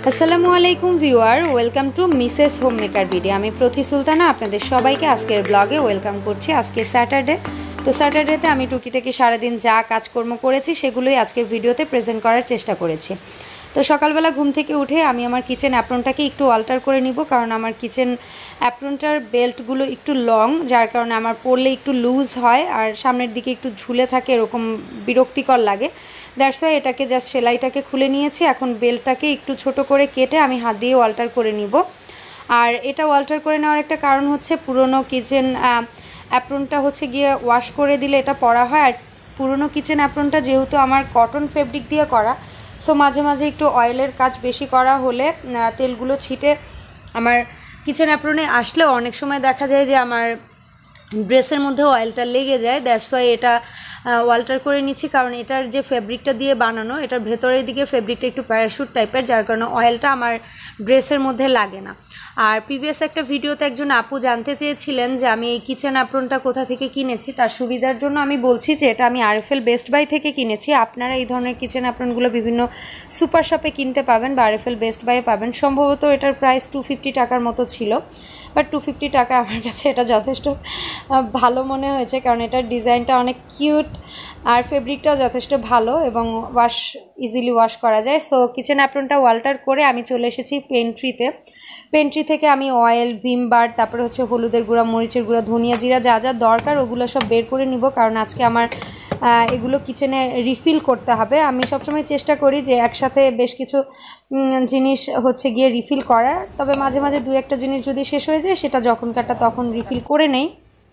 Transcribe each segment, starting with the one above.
আসসালামু আলাইকুম viewer, welcome to Mrs home maker video. আমি প্রতি সুলতানা আপনাদের সবাইকে আজকের ব্লগে ওয়েলকাম করছি। আজকে স্যাটারডে, তো স্যাটারডেতে আমি টুকিটাকি সারাদিন যা কাজকর্ম করেছি সেগুলোই আজকের ভিডিওতে প্রেজেন্ট করার চেষ্টা করেছি। তো সকালবেলা ঘুম থেকে উঠে আমি আমার কিচেন অ্যাপ্রনটাকে একটু অল্টার করে নিব, কারণ আমার কিচেন অ্যাপ্রনটার বেল্টগুলো একটু লং, যার কারণে আমার পরলে একটু লুজ হয় আর সামনের দিকে একটু ঝুলে থাকে, এরকম বিরক্তিকর লাগে। দ্যাটস ওয়াই এটাকে জাস্ট সেলাইটাকে খুলে নিয়েছি। এখন বেল্টটাকে একটু ছোট করে কেটে আমি হাত দিয়ে অল্টার করে নিব। আর এটা অল্টার করে নেওয়ার একটা কারণ হচ্ছে, পুরনো কিচেন অ্যাপ্রনটা হচ্ছে গিয়ে ওয়াশ করে দিলে এটা পরা হয়, আর পুরনো কিচেন অ্যাপ্রনটা যেহেতু আমার কটন ফেব্রিক দিয়ে করা, সো মাঝে মাঝে একটু অয়েলের কাজ বেশি করা হলে তেলগুলো ছিটে আমার কিচেন অ্যাপ্রনে আসলে অনেক সময় দেখা যায় যে আমার ড্রেসের মধ্যে অয়েলটা লেগে যায়। দ্যাটস ওয়াই এটা অল্টার করে নিচ্ছি, কারণ এটার যে ফেব্রিকটা দিয়ে বানানো, এটার ভেতরের দিকে ফেব্রিকটা একটু প্যারাশুট টাইপের, যার কারণে অয়েলটা আমার ড্রেসের মধ্যে লাগে না। আর প্রিভিয়াস একটা ভিডিওতে একজন আপু জানতে চেয়েছিলেন যে আমি এই কিচেন অ্যাপ্রনটা কোথা থেকে কিনেছি। তার সুবিধার জন্য আমি বলছি যে এটা আমি RFL বেস্ট বাই থেকে কিনেছি। আপনারা এই ধরনের কিচেন অ্যাপ্রনগুলো বিভিন্ন সুপার শপে কিনতে পাবেন বা RFL বেস্ট বাই পাবেন। সম্ভবত এটার প্রাইস 250 টাকার মতো ছিল, বাট 250 টাকা আমার কাছে এটা যথেষ্ট ভালো মনে হয়েছে, কারণ এটার ডিজাইনটা অনেক কিউট আর ফেব্রিকটাও যথেষ্ট ভালো এবং ইজিলি ওয়াশ করা যায়। সো কিচেন অ্যাপ্রনটা অল্টার করে আমি চলে এসেছি পেন্ট্রিতে। পেন্ট্রি থেকে আমি অয়েল, ভিম বার, তারপরে হচ্ছে হলুদের গুঁড়া, মরিচের গুঁড়া, ধনিয়া জিরা যা যা দরকার ওগুলো সব বের করে নিব, কারণ আজকে আমার এগুলো কিচেনে রিফিল করতে হবে। আমি সবসময় চেষ্টা করি যে একসাথে বেশ কিছু জিনিস হচ্ছে গিয়ে রিফিল করার, তবে মাঝে মাঝে দু একটা জিনিস যদি শেষ হয়ে যায় সেটা যখন কাটা তখন রিফিল করে নেই।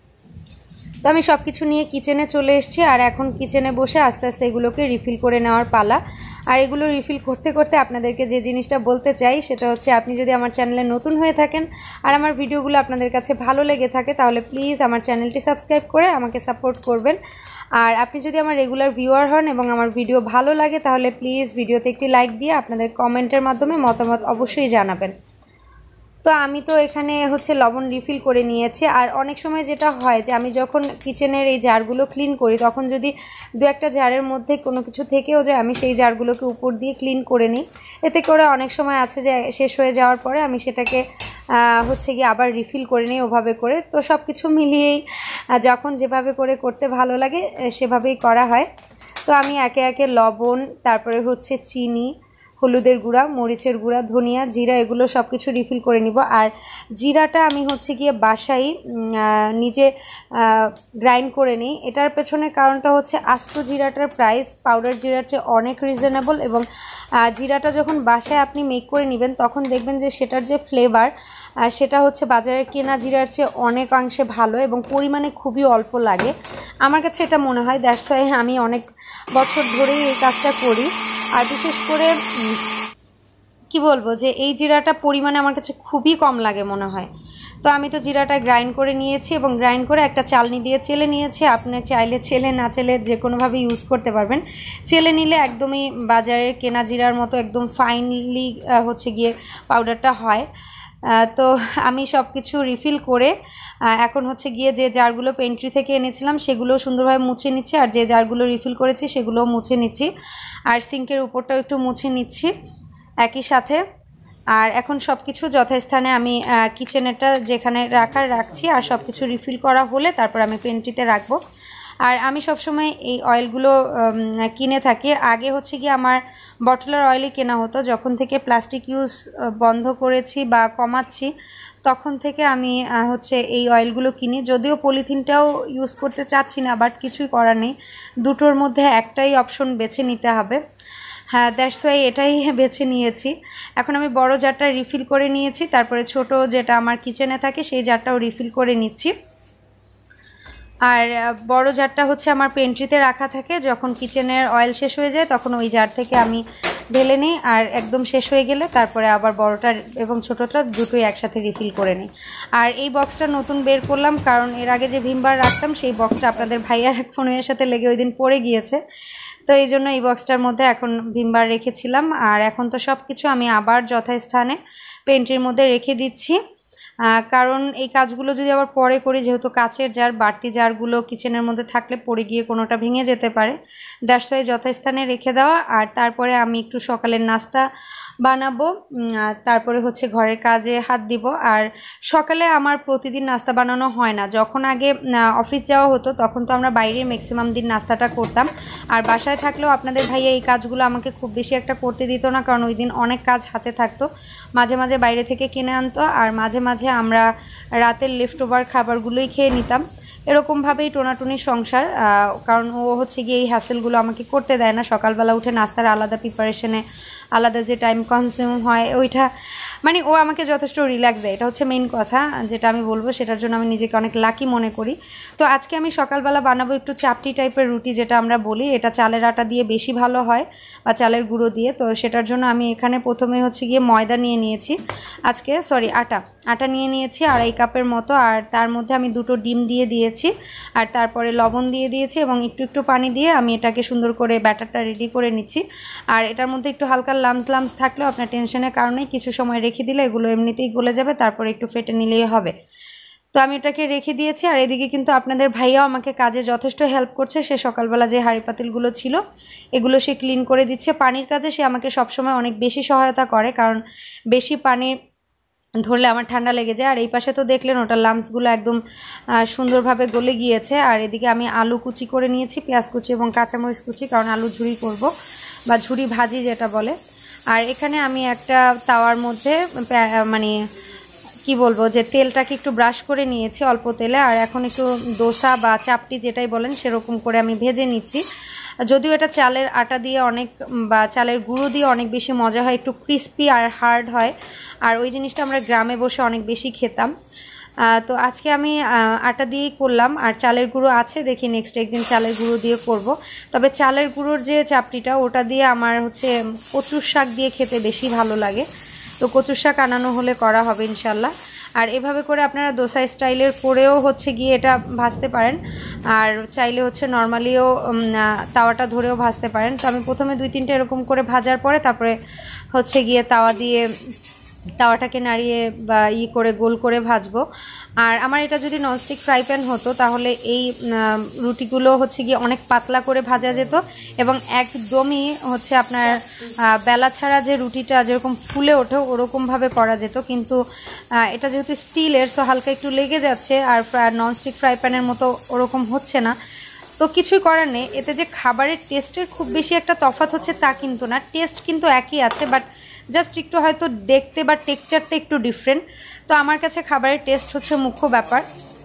তো আমি সব কিছু নিয়ে কিচেনে চলে এসেছি, আর এখন কিচেনে বসে আস্তে আস্তে এগুলোকে রিফিল করে নেওয়ার পালা। আর এগুলো রিফিল করতে করতে আপনাদেরকে যে জিনিসটা বলতে চাই সেটা হচ্ছে, আপনি যদি আমার চ্যানেলে নতুন হয়ে থাকেন আর আমার ভিডিওগুলো আপনাদের কাছে ভালো লেগে থাকে, তাহলে প্লিজ আমার চ্যানেলটি সাবস্ক্রাইব করে আমাকে সাপোর্ট করবেন। আর আপনি যদি আমার রেগুলার ভিউয়ার হন এবং আমার ভিডিও ভালো লাগে, তাহলে প্লিজ ভিডিওতে একটি লাইক দিয়ে আপনাদের কমেন্টের মাধ্যমে মতামত অবশ্যই জানাবেন। তো আমি তো এখানে হচ্ছে লবণ রিফিল করে নিয়েছি। আর অনেক সময় যেটা হয় যে আমি যখন কিচেনের এই জারগুলো ক্লিন করি, তখন যদি দু একটা জারের মধ্যে কোনো কিছু থেকেও যায়, আমি সেই জারগুলোকে উপর দিয়ে ক্লিন করে নিই। এতে করে অনেক সময় আছে যে শেষ হয়ে যাওয়ার পরে আমি সেটাকে হচ্ছে গিয়ে আবার রিফিল করে নিই ওভাবে করে। তো সব কিছু মিলিয়েই যখন যেভাবে করে করতে ভালো লাগে সেভাবেই করা হয়। তো আমি একে একে লবণ, তারপরে হচ্ছে চিনি, হলুদের গুঁড়া, মরিচের গুঁড়া, ধনিয়া, জিরা এগুলো সব কিছু রিফিল করে নিব। আর জিরাটা আমি হচ্ছে গিয়ে বাসায় নিজে গ্রাইন্ড করে নিই। এটার পেছনের কারণটা হচ্ছে, আস্ত জিরাটার প্রাইস পাউডার জিরার চেয়ে অনেক রিজনেবল, এবং জিরাটা যখন বাসায় আপনি মেক করে নেবেন তখন দেখবেন যে সেটার যে ফ্লেভার সেটা হচ্ছে বাজারের কেনা জিরার চেয়ে অনেকাংশে ভালো এবং পরিমাণে খুবই অল্প লাগে। আমার কাছে এটা মনে হয়। দ্যাটস ওয়াই আমি অনেক বছর ধরেই এই কাজটা করি। আর বিশেষ করে কি বলবো যে এই জিরাটা পরিমাণে আমার কাছে খুবই কম লাগে মনে হয়। তো আমি তো জিরাটা গ্রাইন্ড করে নিয়েছি এবং গ্রাইন্ড করে একটা চালনি দিয়ে চেলে নিয়েছি। আপনি চাইলে চেলে, না চেলে যে কোনোভাবে ইউজ করতে পারবেন। চেলে নিলে একদমই বাজারের কেনা জিরার মতো একদম ফাইনলি হচ্ছে গিয়ে পাউডারটা হয়। তো আমি সব কিছু রিফিল করে এখন হচ্ছে গিয়ে যে জারগুলো পেন্ট্রি থেকে এনেছিলাম সেগুলো সুন্দরভাবে মুছে নিচ্ছি, আর যে জারগুলো রিফিল করেছি সেগুলোও মুছে নিচ্ছি, আর সিঙ্কের উপরটাও একটু মুছে নিচ্ছি একই সাথে। আর এখন সব কিছু যথাস্থানে আমি কিচেনেরটা যেখানে রাখছি, আর সব কিছু রিফিল করা হলে তারপর আমি পেন্ট্রিতে রাখবো। আর আমি সবসময় এই অয়েলগুলো কিনে থাকি। আগে হচ্ছে কি আমার বটলার অয়েলই কেনা হতো, যখন থেকে প্লাস্টিক ইউজ বন্ধ করেছি বা কমাচ্ছি তখন থেকে আমি হচ্ছে এই অয়েলগুলো কিনি। যদিও পলিথিনটাও ইউজ করতে চাচ্ছি না, বাট কিছুই করার নেই, দুটোর মধ্যে একটাই অপশন বেছে নিতে হবে। হ্যাঁ, দ্যাটস ওয়াই এটাই বেছে নিয়েছি। এখন আমি বড় জারটা রিফিল করে নিয়েছি, তারপরে ছোট যেটা আমার কিচেনে থাকে সেই জারটাও রিফিল করে নিচ্ছি। আর বড় জারটা হচ্ছে আমার পেন্ট্রিতে রাখা থাকে, যখন কিচেনের অয়েল শেষ হয়ে যায় তখন ওই জার থেকে আমি ঢেলে নিই, আর একদম শেষ হয়ে গেলে তারপরে আবার বড়টা এবং ছোটোটা দুটোই একসাথে রিফিল করে নিই। আর এই বক্সটা নতুন বের করলাম, কারণ এর আগে যে ভিম বার রাখতাম সেই বক্সটা আপনাদের ভাইয়ার ফোনের সাথে লেগে ওই দিন পড়ে গিয়েছে, তো এই জন্য এই বক্সটার মধ্যে এখন ভিম বার রেখেছিলাম। আর এখন তো সব কিছু আমি আবার যথাস্থানে পেন্ট্রির মধ্যে রেখে দিচ্ছি। কারণ এই কাজগুলো যদি আবার পরে করি, যেহেতু কাচের জার, বাড়তি জারগুলো কিচেনের মধ্যে থাকলে পড়ে গিয়ে কোনোটা ভেঙে যেতে পারে, দ্যাটস ওয়াই যথাস্থানে রেখে দেওয়া। আর তারপরে আমি একটু সকালের নাস্তা বানাবো, তারপরে হচ্ছে ঘরের কাজে হাত দিব। আর সকালে আমার প্রতিদিন নাস্তা বানানো হয় না। যখন আগে অফিস যাওয়া হতো তখন তো আমরা বাইরে ম্যাক্সিমাম দিন নাস্তাটা করতাম, আর বাসায় থাকলেও আপনাদের ভাইয়া এই কাজগুলো আমাকে খুব বেশি একটা করতে দিত না, কারণ ওই দিন অনেক কাজ হাতে থাকতো। মাঝে মাঝে বাইরে থেকে কিনে আনতো, আর মাঝে মাঝে আমরা রাতের লেফট ওভার খাবারগুলোই খেয়ে নিতাম। এরকমভাবেই টোনাটুনি সংসার, কারণ ও হচ্ছে গিয়ে এই হ্যাসেলগুলো আমাকে করতে দেয় না। সকালবেলা উঠে নাস্তার আলাদা প্রিপারেশনে আলাদা যে টাইম কনজিউম হয় ওইটা, মানে ও আমাকে যথেষ্ট রিল্যাক্স দেয়, এটা হচ্ছে মেইন কথা যেটা আমি বলবো। সেটার জন্য আমি নিজেকে অনেক লাকি মনে করি। তো আজকে আমি সকালবেলা বানাবো একটু চাপটি টাইপের রুটি, যেটা আমরা বলি। এটা চালের আটা দিয়ে বেশি ভালো হয়, বা চালের গুঁড়ো দিয়ে। তো সেটার জন্য আমি এখানে প্রথমে হচ্ছে গিয়ে ময়দা নিয়ে নিয়েছি, আটা নিয়ে নিয়েছি 2.5 কাপের মতো। আর তার মধ্যে আমি 2টো ডিম দিয়ে দিয়েছি, আর তারপরে লবণ দিয়ে দিয়েছি, এবং একটু একটু পানি দিয়ে আমি এটাকে সুন্দর করে ব্যাটারটা রেডি করে নিচ্ছি। আর এটার মধ্যে একটু হালকা লামস থাকলেও আপনার টেনশনের কারণে কিছু সময় রেখে দিলে এগুলো এমনিতেই গলে যাবে, তারপরে একটু ফেটে নিলেই হবে। তো আমি এটাকে রেখে দিয়েছি। আর এদিকে কিন্তু আপনাদের ভাইয়াও আমাকে কাজে যথেষ্ট হেল্প করছে। সে সকালবেলা যে হাঁড়ি পাতিলগুলো ছিল এগুলো সে ক্লিন করে দিচ্ছে। পানির কাজে সে আমাকে সবসময় অনেক বেশি সহায়তা করে, কারণ বেশি পানি ধরলে আমার ঠান্ডা লেগে যায়। আর এই পাশে তো দেখলেন ওটা লামসগুলো একদম সুন্দরভাবে গলে গিয়েছে। আর এদিকে আমি আলু কুচি করে নিয়েছি, পেঁয়াজ কুচি এবং কাঁচামরিচ কুচি, কারণ আলু ঝুরি করব, বা ঝুরি ভাজি যেটা বলে। আর এখানে আমি একটা তাওয়ার মধ্যে মানে কি বলবো, যে তেলটাকে একটু ব্রাশ করে নিয়েছি অল্প তেলে। আর এখন একটু দোসা বা চাপটি যেটাই বলেন সেরকম করে আমি ভেজে নিচ্ছি। যদিও এটা চালের আটা দিয়ে অনেক, বা চালের গুঁড়ো দিয়ে অনেক বেশি মজা হয়, একটু ক্রিস্পি আর হার্ড হয়। আর ওই জিনিসটা আমরা গ্রামে বসে অনেক বেশি খেতাম। তো আজকে আমি আটা দিয়েই করলাম, আর চালের গুঁড়ো আছে, দেখি নেক্সট একদিন চালের গুঁড়ো দিয়ে করব। তবে চালের গুঁড়োর যে চাপটিটা ওটা দিয়ে আমার হচ্ছে কচুর শাক দিয়ে খেতে বেশি ভালো লাগে। তো কচুর শাক আনানো হলে করা হবে ইনশাল্লাহ। আর এভাবে করে আপনারা দোসা স্টাইলের করেও হচ্ছে গিয়ে এটা ভাজতে পারেন, আর চাইলে হচ্ছে নর্মালিও তাওয়াটা ধরেও ভাজতে পারেন। তো আমি প্রথমে 2-3টে এরকম করে ভাজার পরে তারপরে হচ্ছে গিয়ে তাওয়াটাকে নাড়িয়ে বা করে গোল করে ভাজবো। আর আমার এটা যদি ননস্টিক ফ্রাই প্যান হতো তাহলে এই রুটিগুলো হচ্ছে গিয়ে অনেক পাতলা করে ভাজা যেত, এবং একদমই হচ্ছে আপনার বেলা ছাড়া যে রুটিটা যেরকম ফুলে ওঠে ওরকমভাবে করা যেত। কিন্তু এটা যেহেতু স্টিলের, সো হালকা একটু লেগে যাচ্ছে, আর ননস্টিক ফ্রাই প্যানের মতো ওরকম হচ্ছে না। তো কিছুই করার নেই, এতে যে খাবারের টেস্টের খুব বেশি একটা তফাৎ হচ্ছে তা কিন্তু না, টেস্ট কিন্তু একই আছে, বাট জাস্ট একটু হয়তো দেখতে বা টেক্সচারটা একটু ডিফারেন্ট। তো আমার কাছে খাবারের টেস্ট হচ্ছে মুখ্য ব্যাপার।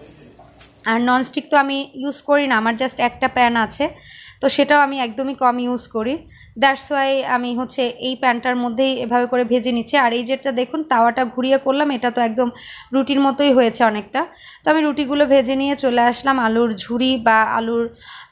আর ননস্টিক তো আমি ইউজ করি না, আমার জাস্ট একটা প্যান আছে, তো সেটাও আমি একদমই কম ইউজ করি। দ্যাটস ওয়াই আমি হচ্ছে এই প্যানটার মধ্যেই এভাবে করে ভেজে নিচ্ছি। আর এই যেটা দেখুন তাওয়াটা ঘুরিয়ে করলাম, এটা তো একদম রুটির মতোই হয়েছে অনেকটা। তো আমি রুটিগুলো ভেজে নিয়ে চলে আসলাম আলুর ঝুরি বা আলুর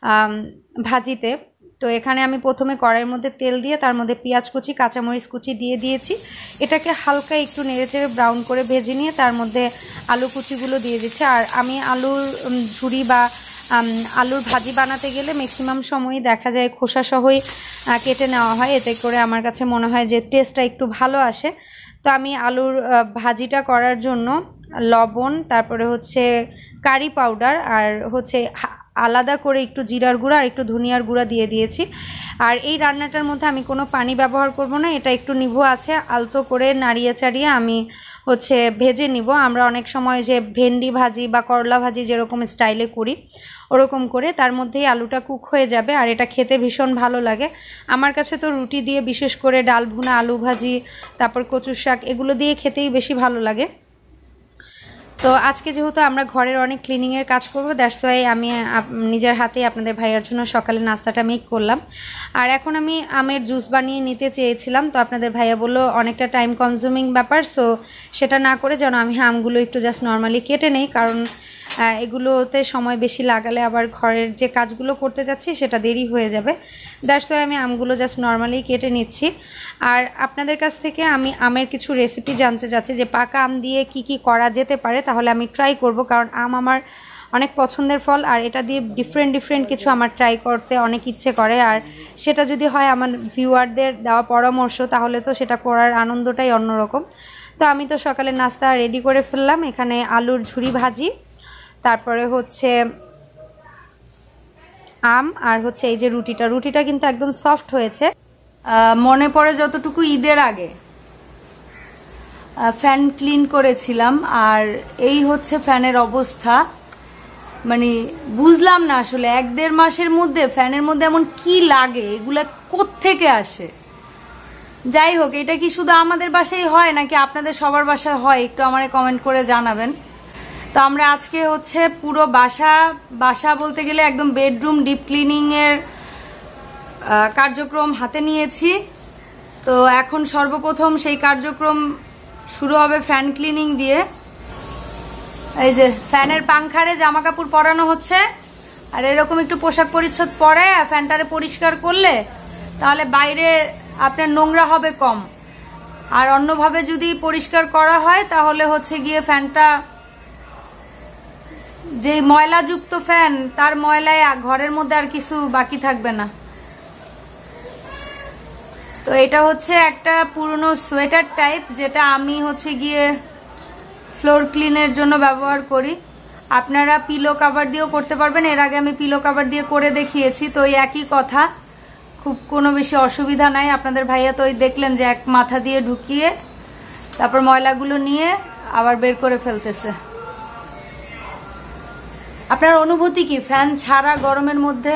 ভাজিতে। তো এখানে আমি প্রথমে কড়াইয়ের মধ্যে তেল দিয়ে তার মধ্যে পেঁয়াজ কুচি, কাঁচামরিচ কুচি দিয়ে দিয়েছি। এটাকে হালকা একটু নেড়েচেড়ে ব্রাউন করে ভেজে নিয়ে তার মধ্যে আলু কুচিগুলো দিয়ে দিচ্ছি। আর আমি আলুর ঝুরি বা আলুর ভাজি বানাতে গেলে ম্যাক্সিমাম সময়ই দেখা যায় খোসা সহই কেটে নেওয়া হয়, এতে করে আমার কাছে মনে হয় যে টেস্টটা একটু ভালো আসে। তো আমি আলুর ভাজিটা করার জন্য লবণ, তারপরে হচ্ছে কারি পাউডার, আর হচ্ছে আলাদা করে একটু জিরার গুঁড়া আর একটু ধনিয়ার গুঁড়া দিয়ে দিয়েছি। আর এই রান্নাটার মধ্যে আমি কোনো পানি ব্যবহার করব না, এটা একটু নিভু আছে, আলতো করে নাড়িয়ে চাড়িয়ে আমি হচ্ছে ভেজে নিব। আমরা অনেক সময় যে ভেন্ডি ভাজি বা করলা ভাজি যেরকম স্টাইলে করি ওরকম করে তার মধ্যেই আলুটা কুক হয়ে যাবে, আর এটা খেতে ভীষণ ভালো লাগে। আমার কাছে তো রুটি দিয়ে, বিশেষ করে ডাল ভুনা, আলু ভাজি, তারপর কচুর শাক, এগুলো দিয়ে খেতেই বেশি ভালো লাগে। তো আজকে যেহেতু আমরা ঘরের অনেক ক্লিনিংয়ের কাজ করব, দ্যাটস ওয়াই আমি নিজের হাতেই আপনাদের ভাইয়ার জন্য সকালে নাস্তাটা মেক করলাম। আর এখন আমি আমের জুস বানিয়ে নিতে চেয়েছিলাম, তো আপনাদের ভাইয়া বললো অনেকটা টাইম কনজিউমিং ব্যাপার, সো সেটা না করে যেন আমি আমগুলো একটু জাস্ট নর্মালি কেটে নেই, কারণ এগুলোতে সময় বেশি লাগালে আবার ঘরের যে কাজগুলো করতে যাচ্ছি সেটা দেরি হয়ে যাবে। দ্যাটস ওয়াই আমি আমগুলো জাস্ট নর্মালি কেটে নিচ্ছি। আর আপনাদের কাছ থেকে আমি আমের কিছু রেসিপি জানতে চাচ্ছি, যে পাকা আম দিয়ে কি কি করা যেতে পারে, তাহলে আমি ট্রাই করব, কারণ আম আমার অনেক পছন্দের ফল, আর এটা দিয়ে ডিফারেন্ট কিছু আমার ট্রাই করতে অনেক ইচ্ছে করে। আর সেটা যদি হয় আমার ভিউয়ারদের দেওয়া পরামর্শ, তাহলে তো সেটা করার আনন্দটাই অন্যরকম। তো আমি তো সকালে নাস্তা রেডি করে ফেললাম। এখানে আলুর ঝুরি ভাজি, তারপরে হচ্ছে আম, আর হচ্ছে এই যে রুটিটা কিন্তু একদম সফট হয়েছে। মনে পড়ে যতটুকু ঈদের আগে ফ্যান ক্লিন করেছিলাম, আর এই হচ্ছে ফ্যানের অবস্থা। মানে বুঝলাম না আসলে 1-1.5 মাসের মধ্যে ফ্যানের মধ্যে এমন কি লাগে, এগুলা কোত্থেকে আসে। যাই হোক, এটা কি শুধু আমাদের বাসায় হয় নাকি আপনাদের সবার বাসায় হয়, একটু আমারে কমেন্ট করে জানাবেন। তো আমরা আজকে হচ্ছে পুরো বাসা বলতে গেলে একদম বেডরুম ডিপ ক্লিনিং এর কার্যক্রম হাতে নিয়েছি। তো এখন সর্বপ্রথম সেই কার্যক্রম শুরু হবে ফ্যান ক্লিনিং দিয়ে। এই যে ফ্যানের পাংখারে জামা কাপড় পরানো হচ্ছে, আর এরকম একটু পোশাক পরিচ্ছদ পরে ফ্যানটারে পরিষ্কার করলে তাহলে বাইরে আপনার নোংরা হবে কম। আর অন্যভাবে যদি পরিষ্কার করা হয় তাহলে হচ্ছে গিয়ে ফ্যানটা, যে ময়লাযুক্ত ফ্যান, তার ময়লায় ঘরের মধ্যে আর কিছু বাকি থাকবে না। তো এটা হচ্ছে একটা পুরনো সোয়েটার টাইপ, যেটা আমি হচ্ছে গিয়ে ফ্লোর ক্লিনের জন্য ব্যবহার করি। আপনারা পিলো কাভার দিয়েও করতে পারবেন, এর আগে আমি পিলো কাভার দিয়ে করে দেখিয়েছি। তো ওই একই কথা, খুব কোনো বেশি অসুবিধা নাই। আপনাদের ভাইয়া তো ওই দেখলেন যে এক মাথা দিয়ে ঢুকিয়ে তারপর ময়লাগুলো নিয়ে আবার বের করে ফেলতেছে। আপনার অনুভূতি কি ফ্যান ছাড়া গরমের মধ্যে?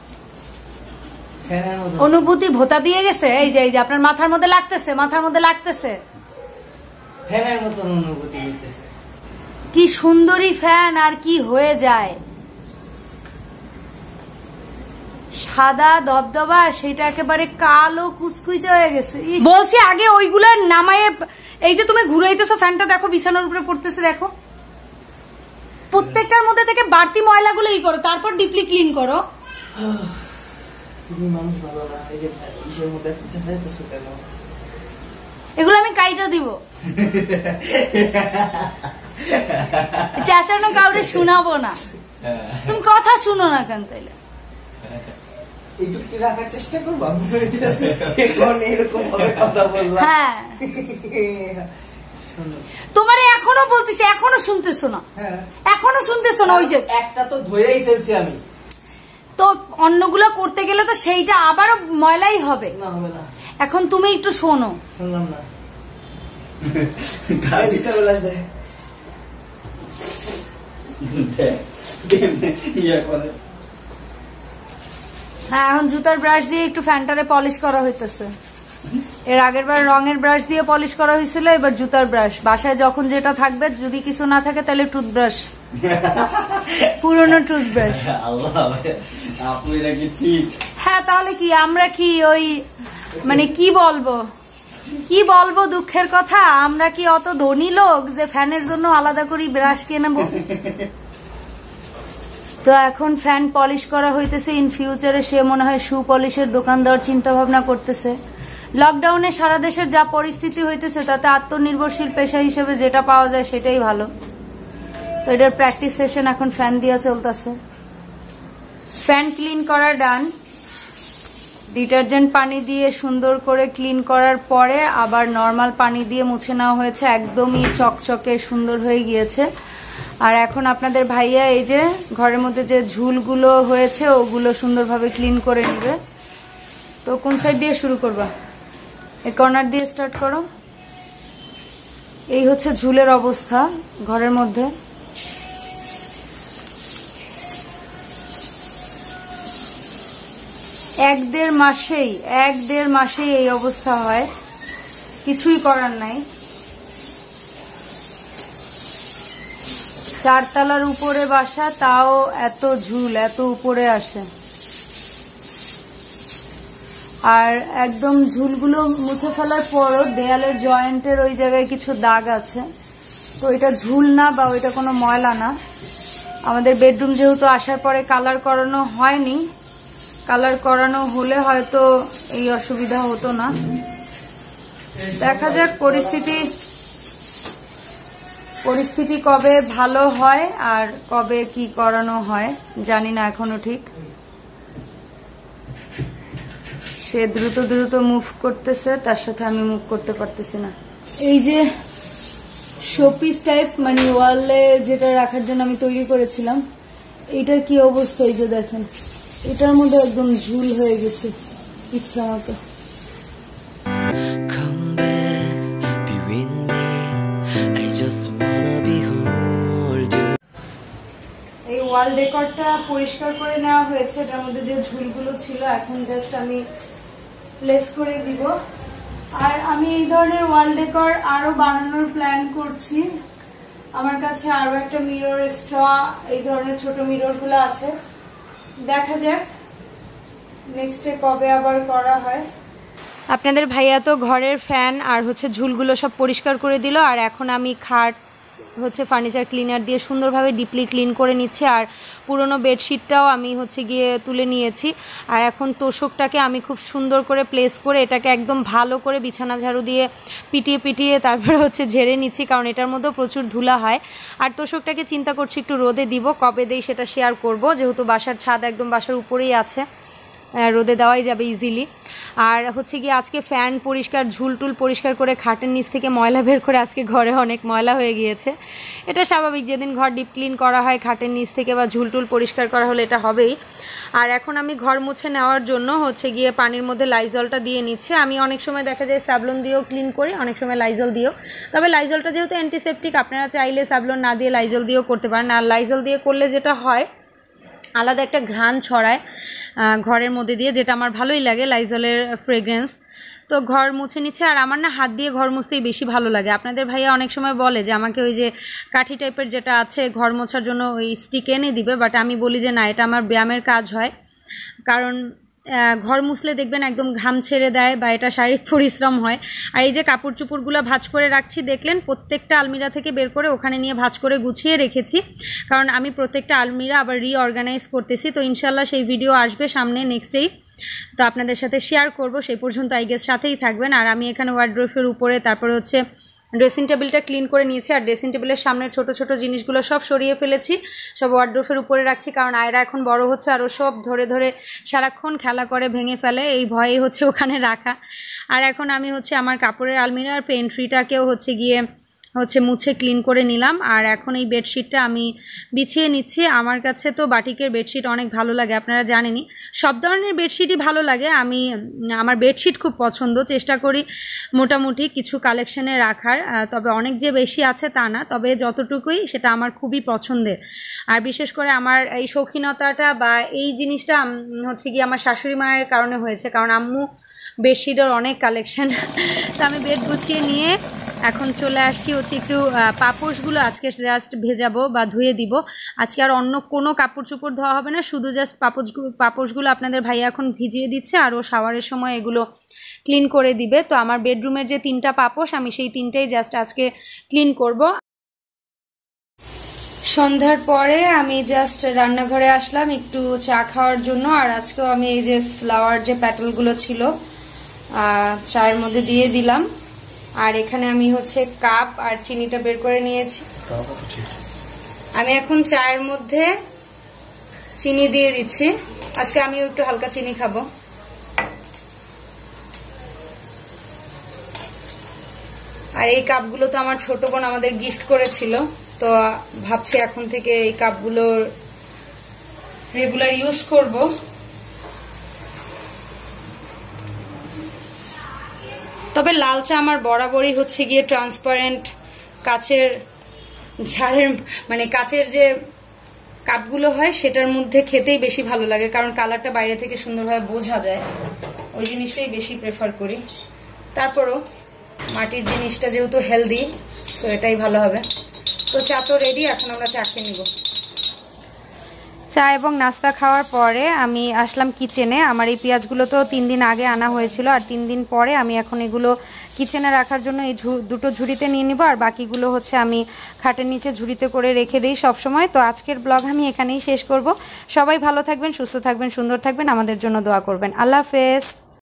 অনুভূতি ভোতা দিয়ে গেছে। এই যে আপনার মাথার মধ্যে লাগতেছে ফ্যানের মতন অনুভূতি হইতেছে। কি সুন্দরী ফ্যান, আর কি হয়ে যায় সাদা দবদবা, সেটা একেবারে কালো কুচকুচে হয়ে গেছে। বলছি আগে ওইগুলা নামায়ে, এই যে তুমি ঘুরাইতেছো ফ্যানটা, দেখো বিছানার উপরে পড়তেছে, দেখো প্রত্যেকটার মধ্যে থেকে বাড়তি ময়লাগুলো করো, তারপর ডিপলি ক্লিন করো। তুমি মানুষ ভালো না, এই যে ইসের মধ্যে যাইতেছো কেন? এগুলো আমি কাইটা দিব, চেঁচানো কাউরে শোনাবো না। তুমি কথা শুনো না কেন তাইলে? একটু রাখার চেষ্টা করবো, এরকম ভাবে কথা বললাম। হ্যাঁ, তোমার এখনো বলতেছি, এখনো শুনতেছো না? এখনো শুনতেছো না? ওই যে একটা তো ধরেই ফেলছি আমি, তো অন্যগুলো করতে গেলে তো সেইটা আবারও ময়লাই হবে। না হবে না। এখন তুমি একটু শোনো। শুনলাম না। হ্যাঁ, এখন জুতার ব্রাশ দিয়ে একটু ফ্যানটারে পলিশ করা হইতেছে। এর আগের বার রঙের ব্রাশ দিয়ে পলিশ করা হয়েছিল, এবার জুতার ব্রাশ। বাসায় যখন যেটা থাকবে, যদি কিছু না থাকে তাহলে টুথব্রাশ, পুরনো টুথব্রাশ। হ্যাঁ, তাহলে কি আমরা কি ওই মানে কি বলবো দুঃখের কথা, আমরা কি অত ধনী লোক যে ফ্যানের জন্য আলাদা করে ব্রাশ কিনে নেব? তো এখন ফ্যান পলিশ করা হইতেছে। ইন ফিউচারে সে মনে হয় শু পলিশের দোকান দেওয়ার চিন্তা ভাবনা করতেছে। লকডাউনে সারা দেশের যা পরিস্থিতি হইতেছে, তাতে আত্মনির্ভরশীল পেশা হিসেবে যেটা পাওয়া যায় সেটাই ভালো। তো এটার প্র্যাকটিস সেশন এখন ফ্যান দিয়ে চলতেছে। ফ্যান ক্লিন করা ডান। ডিটারজেন্ট পানি দিয়ে সুন্দর করে ক্লিন করার পরে আবার নর্মাল পানি দিয়ে মুছে নেওয়া হয়েছে, একদমই চকচকে সুন্দর হয়ে গিয়েছে। আর এখন আপনাদের ভাইয়া এই যে ঘরের মধ্যে যে ঝুলগুলো হয়েছে ওগুলো সুন্দরভাবে ক্লিন করে নিবে। তো কোন সাইড দিয়ে শুরু করবা? এই কর্নার দিয়ে স্টার্ট করো। এই হচ্ছে ঝুলের অবস্থা ঘরের মধ্যে। এক দেড় মাসেই এই অবস্থা হয়, কিছুই করার নাই। 4 তলার উপরে বাসা, তাও এত ঝুল, এত উপরে আসে। আর একদম ঝুলগুলো মুছে ফেলার পরও দেয়ালের জয়েন্টের ওই জায়গায় কিছু দাগ আছে। তো এটা ঝুল না বা ওইটা কোনো ময়লা না। আমাদের বেডরুম যেহেতু আসার পরে কালার করানো হয়নি, কালার করানো হলে হয়তো এই অসুবিধা হতো না। দেখা যাক পরিস্থিতি কবে ভালো হয় আর কবে কি করানো হয় জানি না এখনো ঠিক। সে দ্রুত মুভ করতেছে, তার সাথে আমি মুভ করতে পারতেছি না। এই যে শোপিস টাইপ, মানে ওয়ালে যেটা রাখার জন্য আমি তৈরি করেছিলাম। এটার কি অবস্থা, এই যে দেখেন, এটার মধ্যে একদম ঝুল হয়ে গেছে ইচ্ছা মতো। এই ওয়াল ডেকরটা পরিষ্কার করে নেওয়া হয়েছে, এটার মধ্যে যে ঝুলগুলো ছিল এখন জাস্ট আমি প্লেস করে দিব। আর আমি এই ধরনের ওয়াল ডেকর আরো বানানোর প্ল্যান করছি। আমার কাছে আরো একটা মিরর, স্ট্র, এই ধরনের ছোট মিরর গুলো আছে। দেখা যাক নেক্সটে কবে আবার করা হয়। আপনাদের ভাইয়া তো ঘরের ফ্যান আর হচ্ছে ঝুলগুলো সব পরিষ্কার করে দিল, আর এখন আমি খাট হচ্ছে ফার্নিচার ক্লিনার দিয়ে সুন্দরভাবে ডিপলি ক্লিন করে নিচ্ছি। আর পুরনো বেডশিটটাও আমি হচ্ছে গিয়ে তুলে নিয়েছি। আর এখন তোষকটাকে আমি খুব সুন্দর করে প্লেস করে এটাকে একদম ভালো করে বিছানা ঝাড়ু দিয়ে পিটিয়ে পিটিয়ে তারপরে হচ্ছে ঝেড়ে নিচ্ছি, কারণ এটার মধ্যেও প্রচুর ধুলা হয়। আর তোষকটাকে চিন্তা করছি একটু রোদে দিব, কবে দেই সেটা শেয়ার করব, যেহেতু বাসার ছাদ একদম বাসার উপরেই আছে, রোদে দেওয়াই যাবে ইজিলি। আর হচ্ছে গিয়ে আজকে ফ্যান পরিষ্কার, ঝুলটুল পরিষ্কার করে খাটের নিচ থেকে ময়লা বের করে আজকে ঘরে অনেক ময়লা হয়ে গিয়েছে। এটা স্বাভাবিক, যেদিন ঘর ডিপ ক্লিন করা হয় খাটের নিচ থেকে বা ঝুলটুল পরিষ্কার করা হলে এটা হবেই। আর এখন আমি ঘর মুছে নেওয়ার জন্য হচ্ছে গিয়ে পানির মধ্যে লাইজলটা দিয়ে নিচ্ছে। আমি অনেক সময় দেখা যায় স্যাভলন দিয়েও ক্লিন করি, অনেক সময় লাইজল দিয়েও। তবে লাইজলটা যেহেতু অ্যান্টিসেপটিক, আপনারা চাইলে স্যাভলন না দিয়ে লাইজল দিয়েও করতে পারেন। আর লাইজল দিয়ে করলে যেটা হয়, আলাদা একটা ঘ্রাণ ছড়ায় ঘরের মধ্যে দিয়ে, যেটা আমার ভালোই লাগে, লাইজলের ফ্রেগ্রেন্স। তো ঘর মুছে নিচ্ছে। আর আমার না হাত দিয়ে ঘর মুছতেই বেশি ভালো লাগে। আপনাদের ভাইয়া অনেক সময় বলে যে আমাকে ওই যে কাঠি টাইপের যেটা আছে ঘর মোছার জন্য ওই স্টিক এনে দিবে, বাট আমি বলি যে না, এটা আমার ব্যায়ামের কাজ হয়। কারণ ঘর মুছলে দেখবেন একদম ঘাম ছেড়ে দেয় বা এটা শারীরিক পরিশ্রম হয়। আর এই যে কাপড় চোপড়গুলো ভাঁজ করে রাখছি দেখলেন, প্রত্যেকটা আলমিরা থেকে বের করে ওখানে নিয়ে ভাঁজ করে গুছিয়ে রেখেছি, কারণ আমি প্রত্যেকটা আলমিরা আবার রিঅর্গানাইজ করতেছি। তো ইনশাল্লাহ সেই ভিডিও আসবে সামনে নেক্সটেই, তো আপনাদের সাথে শেয়ার করব। সেই পর্যন্ত আই গেস সাথেই থাকবেন। আর আমি এখানে ওয়ার্ড্রোফের উপরে তারপরে হচ্ছে ড্রেসিং টেবিলটা ক্লিন করে নিয়েছি। আর ড্রেসিং টেবিলের সামনের ছোট ছোট জিনিসগুলো সব সরিয়ে ফেলেছি, সব ওয়ার্ড্রোফের উপরে রাখছি, কারণ আয়রা এখন বড় হচ্ছে আর ও সব ধরে ধরে সারাক্ষণ খেলা করে ভেঙে ফেলে, এই ভয়ে হচ্ছে ওখানে রাখা। আর এখন আমি হচ্ছে আমার কাপড়ের আলমিরা আর পেন্ট্রিটাকেও হচ্ছে গিয়ে মুছে ক্লিন করে নিলাম। আর এখন এই বেডশিটটা আমি বিছিয়ে নিচ্ছি। আমার কাছে তো বাটিকের বেডশিট অনেক ভালো লাগে, আপনারা জানেনই। সব ধরনের বেডশিটই ভালো লাগে। আমার বেডশিট খুব পছন্দ, চেষ্টা করি মোটামুটি কিছু কালেকশানে রাখার, তবে অনেক যে বেশি আছে তা না, তবে যতটুকুই সেটা আমার খুবই পছন্দের। আর বিশেষ করে আমার এই শৌখিনতাটা বা এই জিনিসটা হচ্ছে গিয়ে আমার শাশুড়ি মায়ের কারণে হয়েছে, কারণ আম্মু বেডশিটের অনেক কালেকশান। তো আমি বেড গুছিয়ে নিয়ে এখন চলে আসছি হচ্ছে একটু পাপোশগুলো আজকে জাস্ট ভেজাবো বা ধুয়ে দিব। আজকে আর অন্য কোনো কাপড় চোপড় ধোয়া হবে না, শুধু জাস্ট পাপোশগুলো আপনাদের ভাইয়া এখন ভিজিয়ে দিচ্ছে, আর ও শাওয়ারের সময় এগুলো ক্লিন করে দিবে। তো আমার বেডরুমের যে 3টা পাপোশ, আমি সেই 3টাই জাস্ট আজকে ক্লিন করব। সন্ধ্যার পরে আমি জাস্ট রান্নাঘরে আসলাম একটু চা খাওয়ার জন্য। আর আজকেও আমি এই যে ফ্লাওয়ার যে প্যাটেলগুলো ছিল চায়ের মধ্যে দিয়ে দিলাম। আর এখানে আমি হচ্ছে কাপ আর চিনিটা বের করে নিয়েছি। আমি এখন চায়ের মধ্যে চিনি দিয়ে দিচ্ছি, আজকে আমিও একটু হালকা চিনি খাবো। আর এই কাপগুলো তো আমার ছোট বোন আমাদের গিফট করেছিল, তো ভাবছি এখন থেকে এই কাপগুলো রেগুলার ইউজ করব। তবে লাল চা আমার বরাবরই হচ্ছে গিয়ে ট্রান্সপারেন্ট কাচের ঝাড়ের, মানে কাচের যে কাপগুলো হয় সেটার মধ্যে খেতেই বেশি ভালো লাগে, কারণ কালারটা বাইরে থেকে সুন্দরভাবে বোঝা যায়, ওই জিনিসটাই বেশি প্রেফার করি। তারপরও মাটির জিনিসটা যেহেতু হেলদি, তো এটাই ভালো হবে। তো চা তো রেডি, এখন আমরা চা খেয়ে নিব। চা এবং নাস্তা খাওয়ার পরে আমি আসলাম কিচেনে। আমার এই পেঁয়াজগুলো তো 3 দিন আগে আনা হয়েছিল, আর 3 দিন পরে আমি এখন এগুলো কিচেনে রাখার জন্য এই দুটো ঝুড়িতে নিয়ে নিব, আর বাকিগুলো হচ্ছে আমি খাটের নিচে ঝুড়িতে করে রেখে দিই সবসময়। তো আজকের ব্লগ আমি এখানেই শেষ করব। সবাই ভালো থাকবেন, সুস্থ থাকবেন, সুন্দর থাকবেন, আমাদের জন্য দোয়া করবেন। আল্লাহ হাফেজ।